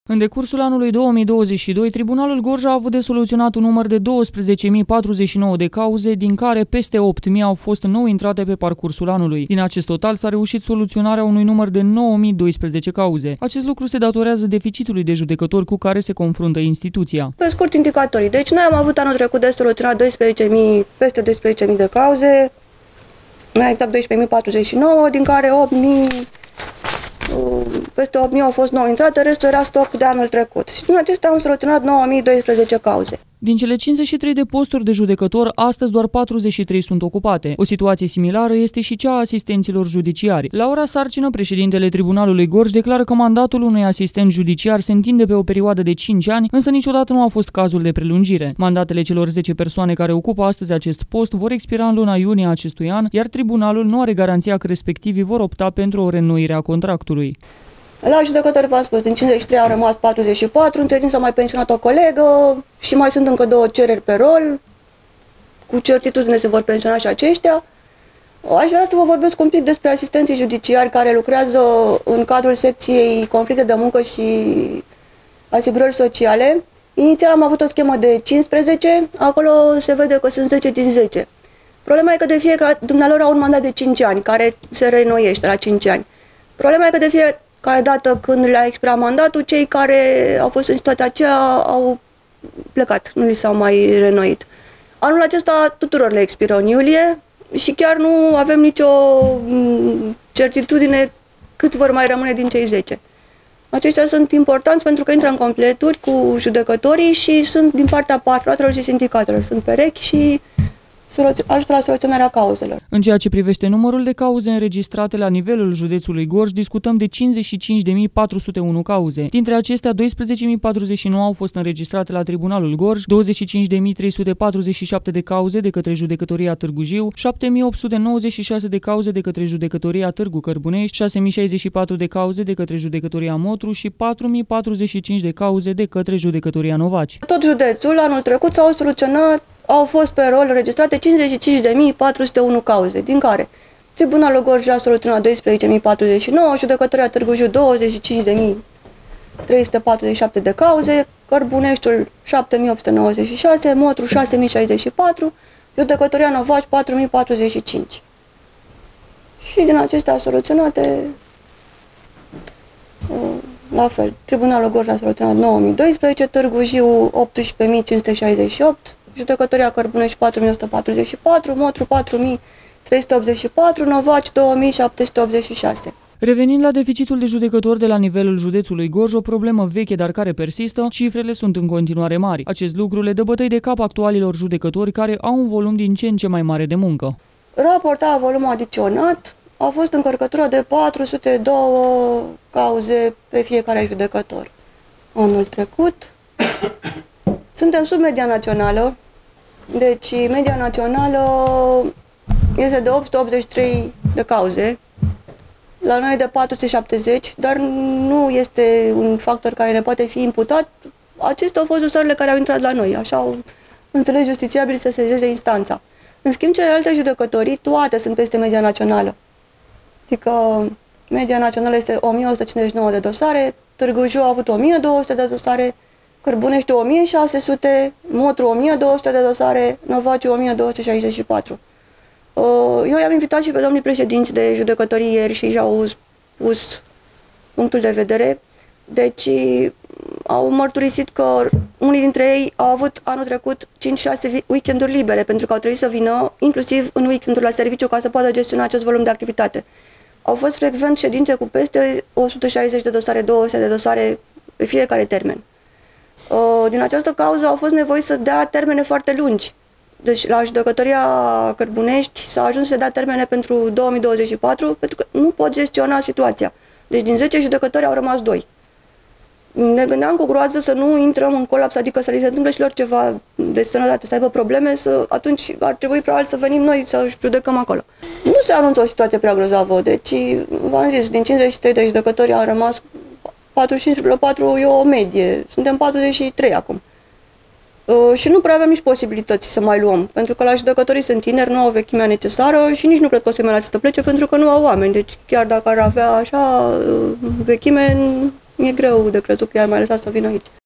În decursul anului 2022, Tribunalul Gorj a avut de soluționat un număr de 12.049 de cauze, din care peste 8.000 au fost nou intrate pe parcursul anului. Din acest total s-a reușit soluționarea unui număr de 9.012 cauze. Acest lucru se datorează deficitului de judecători cu care se confruntă instituția. Pe scurt, indicatorii. Deci noi am avut anul trecut de soluționat peste 12.000 de cauze, mai exact 12.049, din care 8.000, peste 8.000 au fost nou intrate, restul era stoc de anul trecut. Și din acestea am soluționat 9.012 cauze. Din cele 53 de posturi de judecător, astăzi doar 43 sunt ocupate. O situație similară este și cea a asistenților judiciari. Laura Sarcină, președintele Tribunalului Gorj, declară că mandatul unui asistent judiciar se întinde pe o perioadă de 5 ani, însă niciodată nu a fost cazul de prelungire. Mandatele celor 10 persoane care ocupă astăzi acest post vor expira în luna iunie acestui an, iar tribunalul nu are garanția că respectivii vor opta pentru o reînnoire a contractului. La judecători v-am spus, din 53 au rămas 44, între timp s-a mai pensionat o colegă și mai sunt încă 2 cereri pe rol, cu certitudine se vor pensiona și aceștia. Aș vrea să vă vorbesc un pic despre asistenții judiciari care lucrează în cadrul secției conflicte de muncă și asigurări sociale. Inițial am avut o schemă de 15, acolo se vede că sunt 10 din 10. Problema e că de fiecare, dumnealor au un mandat de 5 ani, care se reînnoiește la 5 ani. Problema e că de fiecare dată când le-a expirat mandatul, cei care au fost în situația aceea au plecat, nu li s-au mai reînnoit. Anul acesta tuturor le expiră în iulie și chiar nu avem nicio certitudine cât vor mai rămâne din cei 10. Aceștia sunt importanți pentru că intră în completuri cu judecătorii și sunt din partea patronatelor și sindicatelor. Sunt perechi și ajută la soluționarea cauzelor. În ceea ce privește numărul de cauze înregistrate la nivelul județului Gorj, discutăm de 55.401 cauze. Dintre acestea, 12.049 au fost înregistrate la Tribunalul Gorj, 25.347 de cauze de către Judecătoria Târgu Jiu, 7.896 de cauze de către Judecătoria Târgu Cărbunești, 6.064 de cauze de către Judecătoria Motru și 4.045 de cauze de către Judecătoria Novaci. Tot județul, anul trecut, au fost pe rol înregistrate 55.401 cauze, din care Tribunalul Gorj a soluționat 12.049, Judecătoria Târgu Jiu 25.347 de cauze, Cărbuneștiul 7.896, Motru 6.064, Judecătoria Novaci 4.045. Și din acestea soluționate, la fel, Tribunalul Gorj a soluționat 9.012, Târgu Jiu 18.568, Judecătoria Cărbunești 4.144, Motru 4.384, Novaci 2.786. Revenind la deficitul de judecători de la nivelul județului Gorj, o problemă veche, dar care persistă, cifrele sunt în continuare mari. Acest lucru le dă bătăi de cap actualilor judecători care au un volum din ce în ce mai mare de muncă. Raportat la volumul adiționat, a fost încărcătură de 402 cauze pe fiecare judecător. Anul trecut suntem sub media națională, deci media națională este de 883 de cauze, la noi de 470, dar nu este un factor care ne poate fi imputat. Acestea au fost dosarele care au intrat la noi, așa au înțeles justițiabili să sezeze instanța. În schimb, celelalte judecătorii, toate sunt peste media națională. Adică media națională este 1159 de dosare, Târgu Jiu a avut 1200 de dosare, Cărbunești 1600, Motru 1200 de dosare, Novaci 1264. Eu i-am invitat și pe domnii președinți de judecătorii ieri și i-au spus punctul de vedere. Deci au mărturisit că unii dintre ei au avut anul trecut 5-6 weekenduri libere pentru că au trebuit să vină inclusiv în weekenduri la serviciu ca să poată gestiona acest volum de activitate. Au fost frecvent ședințe cu peste 160 de dosare, 200 de dosare pe fiecare termen. Din această cauză au fost nevoiți să dea termene foarte lungi. Deci la judecătoria Cărbunești s-a ajuns să dea termene pentru 2024 pentru că nu pot gestiona situația. Deci din 10 judecători au rămas 2. Ne gândeam cu groază să nu intrăm în colaps, adică să li se întâmple și lor ceva de sănătate, să aibă probleme, atunci ar trebui probabil să venim noi să judecăm acolo. Nu se anunță o situație prea grozavă, deci v-am zis, din 53 de judecători au rămas 45,4, e o medie, suntem 43 acum. Și nu prea avem nici posibilități să mai luăm, pentru că la judecătorii sunt tineri, nu au vechimea necesară și nici nu cred că o să mai lase să plece pentru că nu au oameni. Deci chiar dacă ar avea așa vechime, e greu de crezut că i-ar mai lăsa să vină aici.